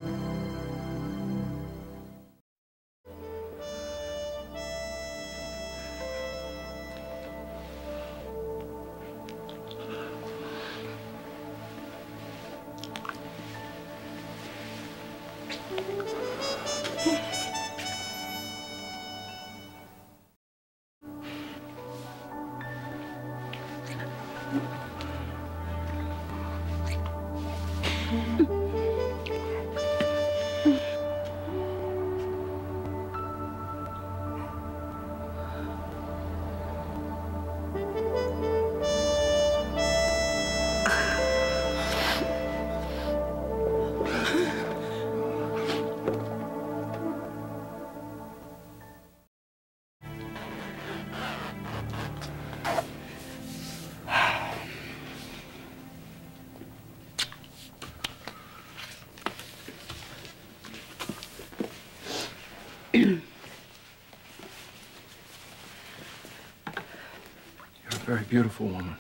Very beautiful woman.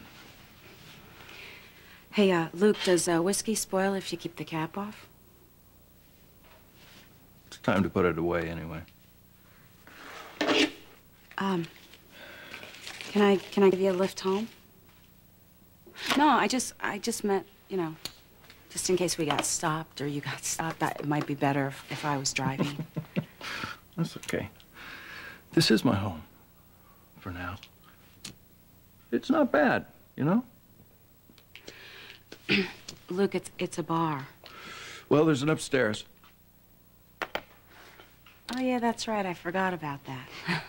Hey, Luke, does whiskey spoil if you keep the cap off? It's time to put it away anyway. Can I give you a lift home? No, I just meant, you know, just in case we got stopped or you got stopped, that it might be better if I was driving. That's okay. This is my home. For now. It's not bad, you know? Luke, it's a bar. Well, there's an upstairs. Oh, yeah, that's right. I forgot about that.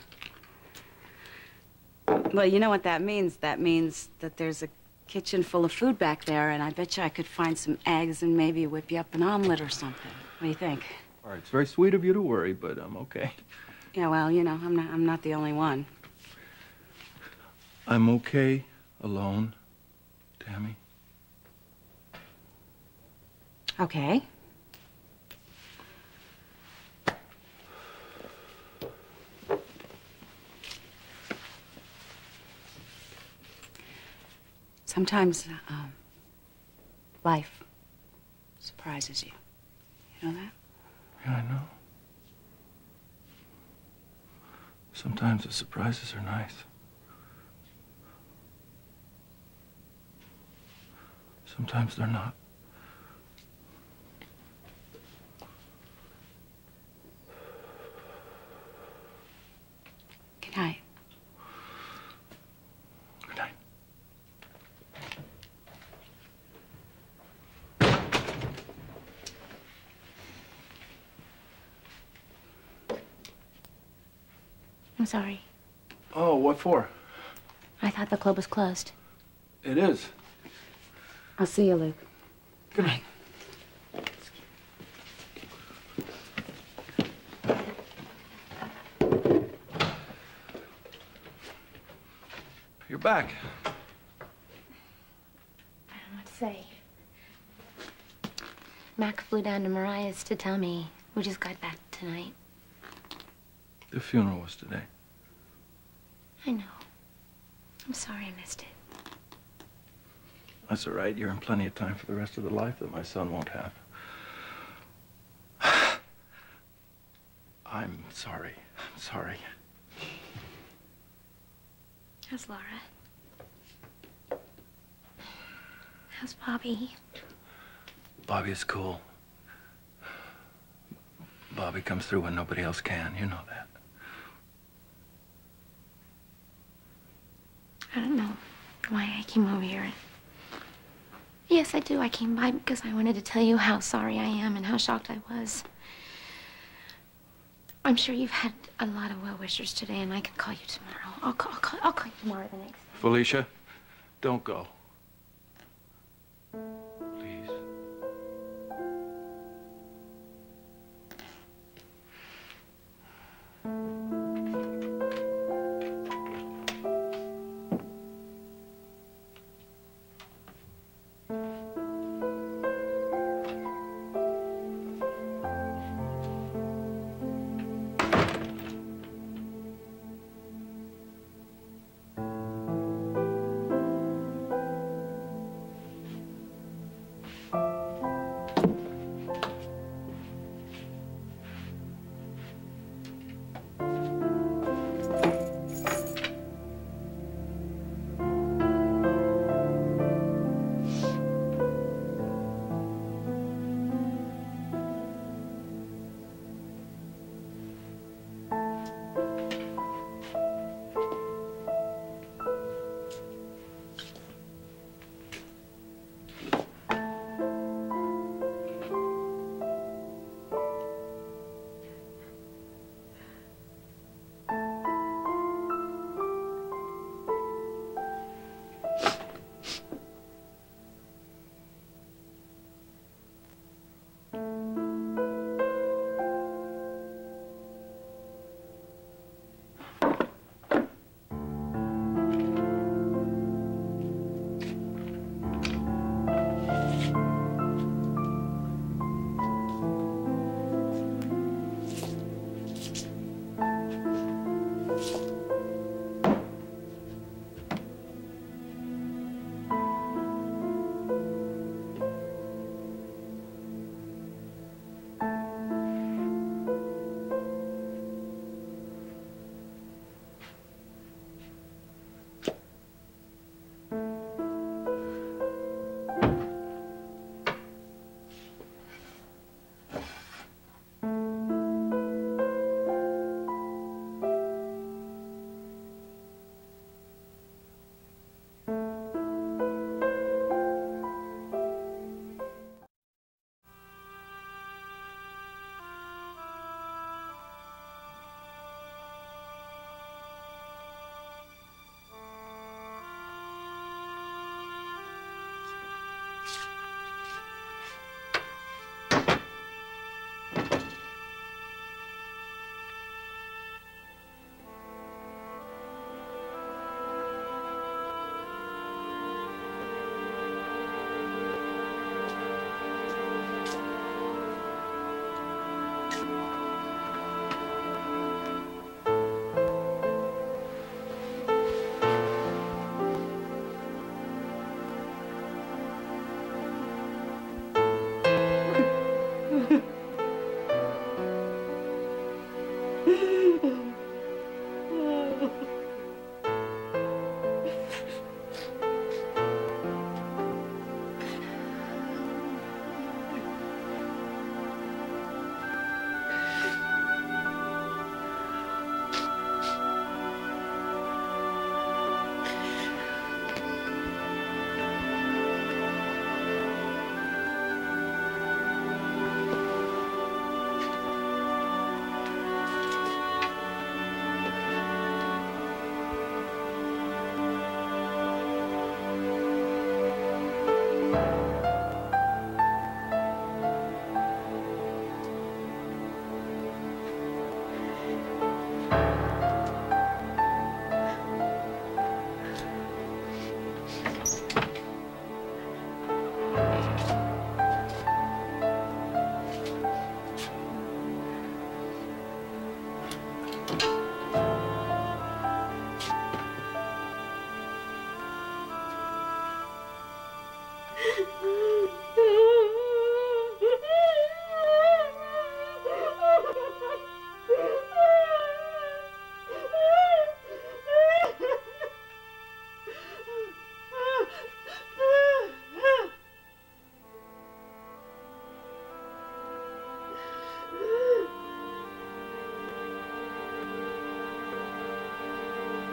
Well, you know what that means? That means that there's a kitchen full of food back there, and I bet you I could find some eggs and maybe whip you up an omelet or something. What do you think? All right, it's very sweet of you to worry, but I'm okay. Yeah, well, you know, I'm not the only one. I'm okay alone, Tammy. Okay. Sometimes, life surprises you. You know that? Yeah, I know. Sometimes the surprises are nice. Sometimes they're not. Good night. Good night. I'm sorry. Oh, what for? I thought the club was closed. It is. I'll see you, Luke. Good night. You're back. I don't know what to say. Mac flew down to Mariah's to tell me we just got back tonight. The funeral was today. I know. I'm sorry I missed it. That's all right. You're in plenty of time for the rest of the life that my son won't have. I'm sorry. I'm sorry. How's Laura? How's Bobby? Bobby's cool. Bobby comes through when nobody else can. You know that. I don't know why I came over here. Yes, I do. I came by because I wanted to tell you how sorry I am and how shocked I was. I'm sure you've had a lot of well-wishers today, and I can call you tomorrow. I'll call you tomorrow the next day. Felicia, don't go. Please.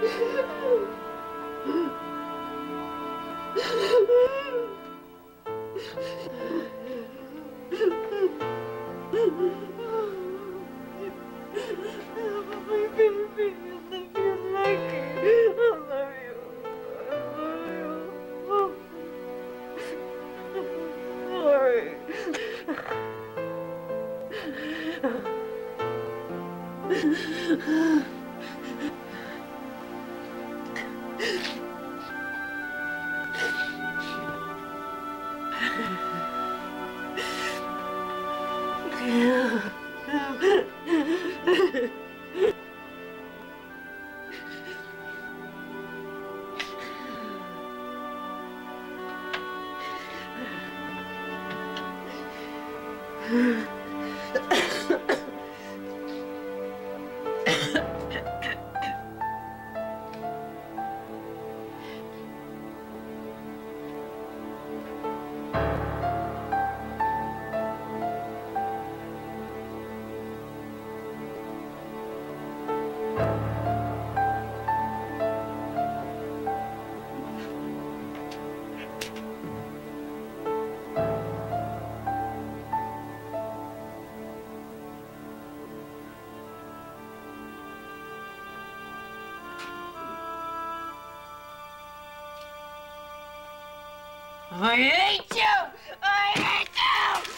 I hate you! I hate you!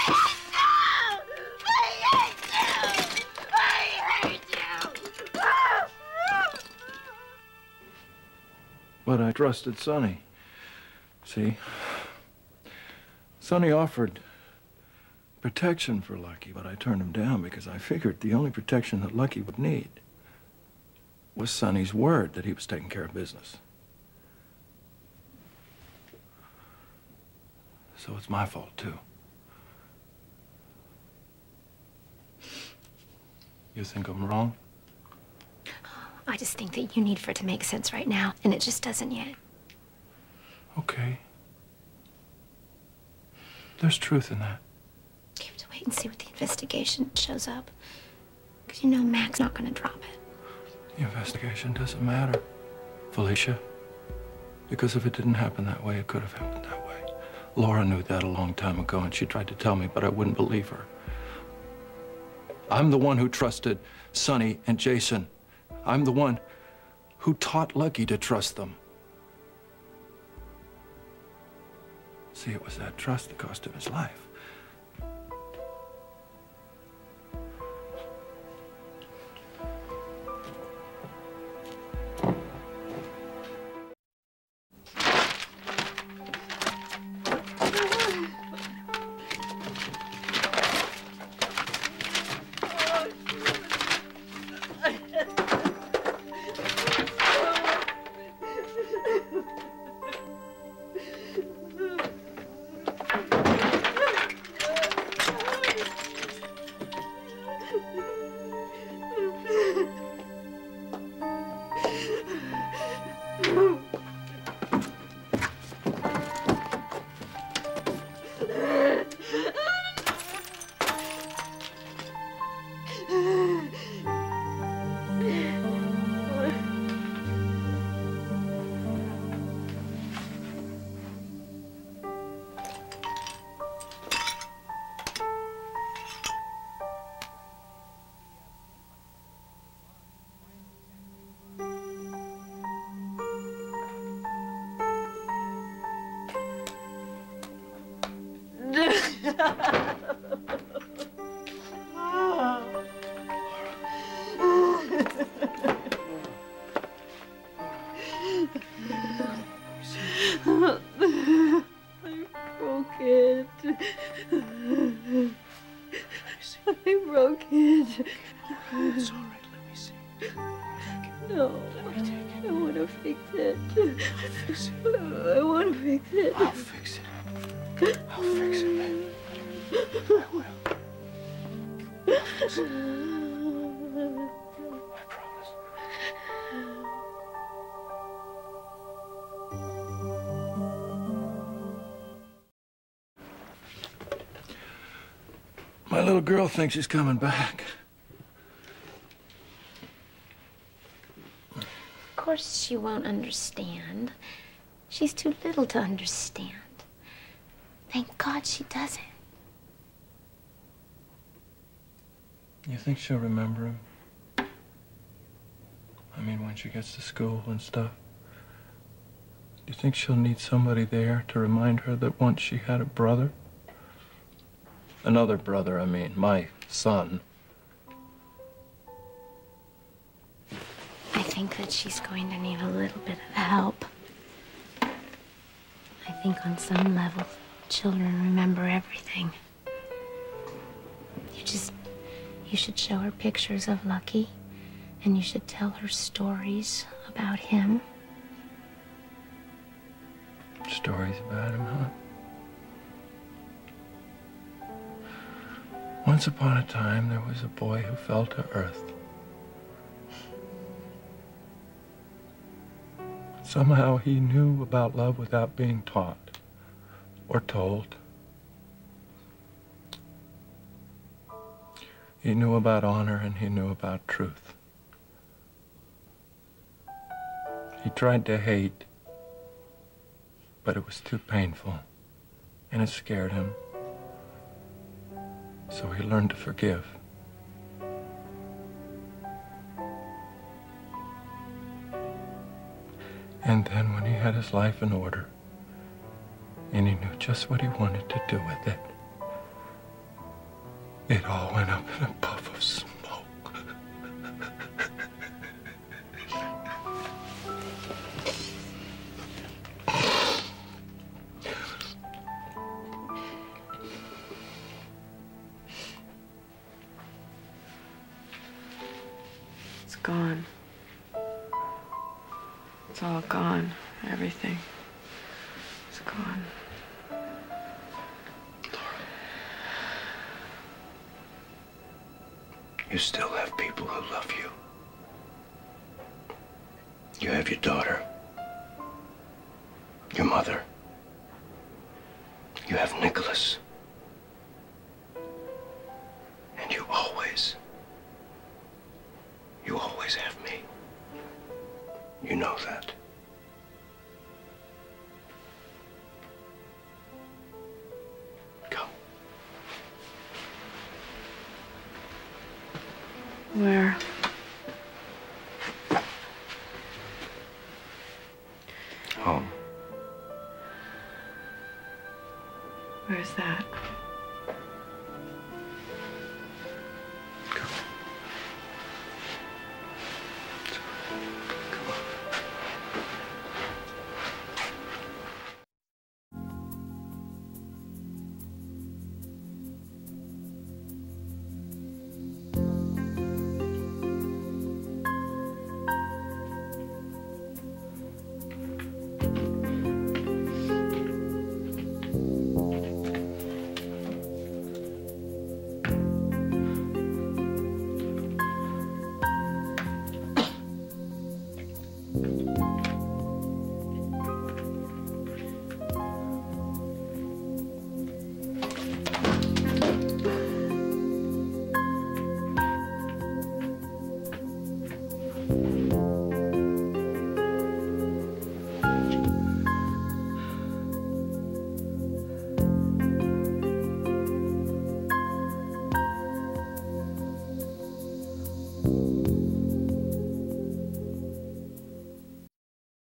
I hate you! I hate you! I hate you! But I trusted Sonny. See? Sonny offered protection for Lucky, but I turned him down because I figured the only protection that Lucky would need was Sonny's word that he was taking care of business. So it's my fault, too. You think I'm wrong? I just think that you need for it to make sense right now, and it just doesn't yet. Okay. There's truth in that. You have to wait and see what the investigation shows up. Because you know Mac's not going to drop it. The investigation doesn't matter, Felicia. Because if it didn't happen that way, it could have happened that way. Laura knew that a long time ago, and she tried to tell me, but I wouldn't believe her. I'm the one who trusted Sonny and Jason. I'm the one who taught Lucky to trust them. See, it was that trust that cost him his life. It's all right. Let me see. No. Let me take it. I want to fix it. I'll fix it. I want to fix it. I'll fix it. I'll fix it. I will. I'll fix it. I promise. My little girl thinks she's coming back. Of course she won't understand. She's too little to understand. Thank God she doesn't. You think she'll remember him? I mean, when she gets to school and stuff. Do you think she'll need somebody there to remind her that once she had a brother? Another brother, I mean, my son. I think that she's going to need a little bit of help. I think on some level, children remember everything. You should show her pictures of Lucky, and you should tell her stories about him. Stories about him, huh? Once upon a time, there was a boy who fell to earth. Somehow he knew about love without being taught or told. He knew about honor and he knew about truth. He tried to hate, but it was too painful, and it scared him. So he learned to forgive. And then when he had his life in order, and he knew just what he wanted to do with it, it all went up in a puff of smoke. It's gone. It's all gone. Everything. It's gone. You still have people who love you. You have your daughter, your mother. You have Nicholas. And you always have me. You know that. Go. Where?